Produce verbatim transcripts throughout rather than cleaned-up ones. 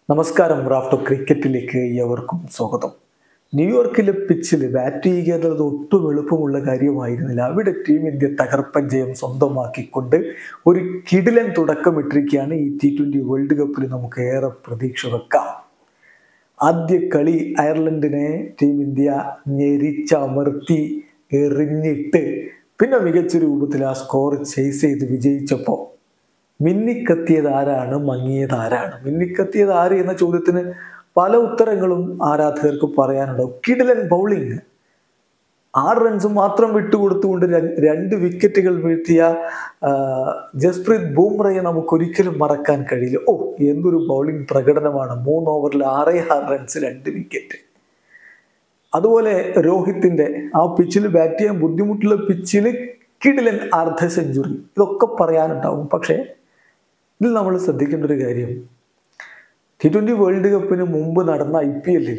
നമസ്കാരം. റാഫ്റ്റോ ക്രിക്കറ്റിലേക്ക് ഏവർക്കും സ്വാഗതം. ന്യൂയോർക്കിലെ പിച്ചിൽ ബാറ്റ് ചെയ്യുക എന്നുള്ളത് ഒട്ടും എളുപ്പമുള്ള കാര്യമായിരുന്നില്ല. അവിടെ ടീം ഇന്ത്യ തകർപ്പൻ ജയം സ്വന്തമാക്കിക്കൊണ്ട് ഒരു കിടിലൻ തുടക്കമിട്ടിരിക്കുകയാണ്. ഈ ടി ട്വൻ്റി വേൾഡ് കപ്പിൽ നമുക്ക് ഏറെ പ്രതീക്ഷ വെക്കാം. ആദ്യ കളി അയർലൻഡിനെ ടീം ഇന്ത്യ ഞെരിച്ചമർത്തി എറിഞ്ഞിട്ട് പിന്നെ മികച്ച രൂപത്തിൽ ആ സ്കോർ ചേസ് ചെയ്ത് വിജയിച്ചപ്പോൾ മിന്നിക്കത്തിയത് ആരാണ്, മങ്ങിയത് ആരാണ്? മിന്നിക്കത്തിയത് ആര് എന്ന ചോദ്യത്തിന് പല ഉത്തരങ്ങളും ആരാധകർക്ക് പറയാനുണ്ടാവും. കിടിലൻ ബൗളിങ്, ആറ് റൺസ് മാത്രം വിട്ടുകൊടുത്തുകൊണ്ട് രണ്ട് വിക്കറ്റുകൾ വീഴ്ത്തിയ ജസ്പ്രീത് ബൂംറയെ നമുക്കൊരിക്കലും മറക്കാൻ കഴിയില്ല. ഓ, എന്തൊരു ബൗളിംഗ് പ്രകടനമാണ്! മൂന്ന് ഓവറിൽ ആറേ ആറ് റൺസ്, രണ്ട് വിക്കറ്റ്. അതുപോലെ രോഹിത്തിന്റെ ആ പിച്ചിൽ ബാറ്റ് ചെയ്യാൻ ബുദ്ധിമുട്ടുള്ള പിച്ചിൽ കിടിലൻ അർദ്ധ സെഞ്ചുറി, ഇതൊക്കെ പറയാനുണ്ടാവും. പക്ഷേ ഇതിൽ നമ്മൾ ശ്രദ്ധിക്കേണ്ട ഒരു കാര്യം, ടി ട്വൻ്റി വേൾഡ് കപ്പിന് മുമ്പ് നടന്ന ഐ പി എല്ലിൽ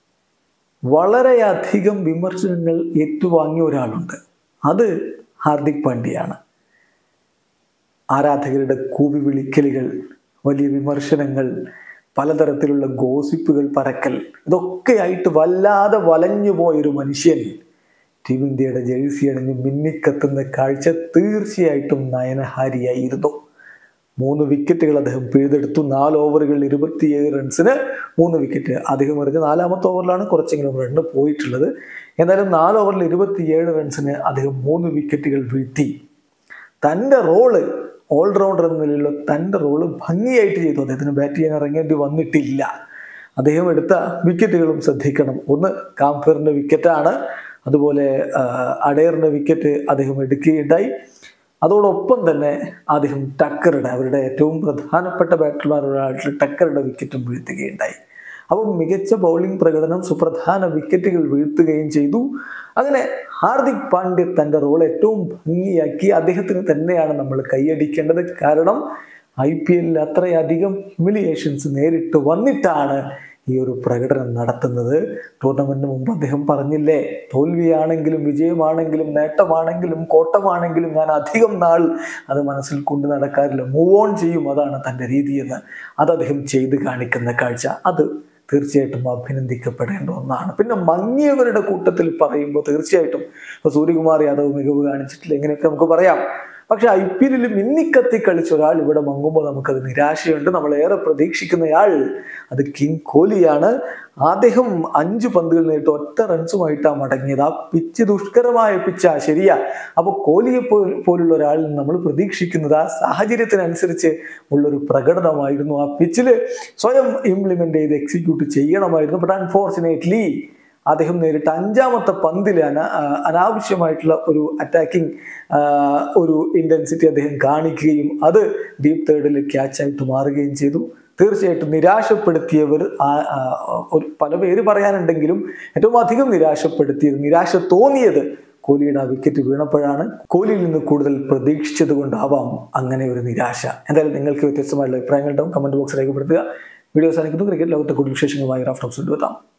വളരെയധികം വിമർശനങ്ങൾ ഏറ്റുവാങ്ങിയ ഒരാളുണ്ട്. അത് ഹാർദിക് പാണ്ഡ്യയാണ്. ആരാധകരുടെ കൂവി വിളിക്കലുകൾ, വലിയ വിമർശനങ്ങൾ, പലതരത്തിലുള്ള ഗോസിപ്പുകൾ പരക്കൽ, ഇതൊക്കെയായിട്ട് വല്ലാതെ വലഞ്ഞു പോയൊരു മനുഷ്യൻ ടീം ഇന്ത്യയുടെ ജേഴ്സി അണിഞ്ഞ് മിന്നിക്കത്തുന്ന കാഴ്ച തീർച്ചയായിട്ടും നയനഹാരിയായിരുന്നു. മൂന്ന് വിക്കറ്റുകൾ അദ്ദേഹം പിഴുതെടുത്തു. നാല് ഓവറുകളിൽ ഇരുപത്തിയേഴ് റൺസിന് മൂന്ന് വിക്കറ്റ്. അദ്ദേഹം എറിഞ്ഞ നാലാമത്തെ ഓവറിലാണ് കുറച്ചെങ്കിലും റണ്ണ് പോയിട്ടുള്ളത്. എന്നാലും നാല് ഓവറിൽ ഇരുപത്തിയേഴ് റൺസിന് അദ്ദേഹം മൂന്ന് വിക്കറ്റുകൾ വീഴ്ത്തി. തൻ്റെ റോള്, ഓൾറൗണ്ടർ എന്ന നിലയിലുള്ള തൻ്റെ റോള് ഭംഗിയായിട്ട് ചെയ്തു. അദ്ദേഹത്തിന് ബാറ്റ് ചെയ്യാൻ ഇറങ്ങേണ്ടി വന്നിട്ടില്ല. അദ്ദേഹം എടുത്ത വിക്കറ്റുകളും ശ്രദ്ധിക്കണം. ഒന്ന് കാംഫറിൻ്റെ വിക്കറ്റാണ്. അതുപോലെ അഡയറിൻ്റെ വിക്കറ്റ് അദ്ദേഹം എടുക്കുകയുണ്ടായി. അതോടൊപ്പം തന്നെ അദ്ദേഹം ടക്കറുടെ, അവരുടെ ഏറ്റവും പ്രധാനപ്പെട്ട ബാറ്റർമാരുടെ ടക്കറുടെ വിക്കറ്റും വീഴ്ത്തുകയുണ്ടായി. അപ്പം മികച്ച ബൗളിംഗ് പ്രകടനം, സുപ്രധാന വിക്കറ്റുകൾ വീഴ്ത്തുകയും ചെയ്തു. അങ്ങനെ ഹാർദിക് പാണ്ഡ്യ തൻ്റെ റോൾ ഏറ്റവും ഭംഗിയാക്കി. അദ്ദേഹത്തിന് തന്നെയാണ് നമ്മൾ കൈയടിക്കേണ്ടത്. കാരണം ഐ പി എല്ലിൽ അത്രയധികം ഹ്യൂമിലിയേഷൻസ് നേരിട്ട് വന്നിട്ടാണ് ഈ ഒരു പ്രകടനം നടത്തുന്നത്. ടൂർണമെന്റിന് മുമ്പ് അദ്ദേഹം പറഞ്ഞില്ലേ, തോൽവിയാണെങ്കിലും വിജയമാണെങ്കിലും നേട്ടമാണെങ്കിലും കോട്ടമാണെങ്കിലും ഞാൻ അധികം നാൾ അത് മനസ്സിൽ കൊണ്ടു നടക്കാറില്ല, മൂവ് ഓൺ ചെയ്യും, അതാണ് തൻ്റെ രീതിയെന്ന്. അത് അദ്ദേഹം ചെയ്ത് കാണിക്കുന്ന കാഴ്ച അത് തീർച്ചയായിട്ടും അഭിനന്ദിക്കപ്പെടേണ്ട ഒന്നാണ്. പിന്നെ മങ്ങിയവരുടെ കൂട്ടത്തിൽ പറയുമ്പോൾ തീർച്ചയായിട്ടും ഇപ്പോൾ സൂര്യകുമാർ യാദവ് മികവ് കാണിച്ചിട്ടില്ല, എങ്ങനെയൊക്കെ നമുക്ക് പറയാം. പക്ഷെ ഐ പി എല്ലിൽ മിന്നിക്കത്തി കളിച്ച ഒരാൾ ഇവിടെ മങ്ങുമ്പോൾ നമുക്കത് നിരാശയുണ്ട്. നമ്മളേറെ പ്രതീക്ഷിക്കുന്നയാൾ അത് കിങ് കോഹ്ലിയാണ്. അദ്ദേഹം അഞ്ച് പന്തുകൾ നേരിട്ട് ഒറ്റ റൺസുമായിട്ടാണ് മടങ്ങിയത്. ആ പിച്ച് ദുഷ്കരമായ പിച്ചാ, ശരിയാ. അപ്പോൾ കോഹ്ലിയെ പോലുള്ള ഒരാളിൽ നമ്മൾ പ്രതീക്ഷിക്കുന്നത് ആ സാഹചര്യത്തിനനുസരിച്ച് ഉള്ളൊരു പ്രകടനമായിരുന്നു. ആ പിച്ചിൽ സ്വയം ഇംപ്ലിമെന്റ് ചെയ്ത് എക്സിക്യൂട്ട് ചെയ്യണമായിരുന്നു. ബട്ട് അൺഫോർച്ചുനേറ്റ്ലി അദ്ദേഹം നേരിട്ട് അഞ്ചാമത്തെ പന്തിൽ അന അനാവശ്യമായിട്ടുള്ള ഒരു അറ്റാക്കിംഗ് ഒരു ഇൻറ്റൻസിറ്റി അദ്ദേഹം കാണിക്കുകയും അത് ഡീപ് തേർഡിൽ ക്യാച്ചായിട്ട് മാറുകയും ചെയ്തു. തീർച്ചയായിട്ടും നിരാശപ്പെടുത്തിയവർ ഒരു പല പേര് പറയാനുണ്ടെങ്കിലും ഏറ്റവും അധികം നിരാശപ്പെടുത്തിയത്, നിരാശ തോന്നിയത് കോഹ്ലിയുടെ ആ വിക്കറ്റ് വീണപ്പോഴാണ്. കോഹ്ലിയിൽ നിന്ന് കൂടുതൽ പ്രതീക്ഷിച്ചത് കൊണ്ടാവാം അങ്ങനെ ഒരു നിരാശ. എന്തായാലും നിങ്ങൾക്ക് വ്യത്യസ്തമായിട്ടുള്ള അഭിപ്രായങ്ങളുണ്ടാവും, കമന്റ് ബോക്സിൽ രേഖപ്പെടുത്തുക. വീഡിയോ അവസാനിക്കുന്നു. ക്രിക്കറ്റ് ലോകത്തെ കൂടുതൽ വിശേഷങ്ങളുമായി റാഫ്റ്റോ എത്താം.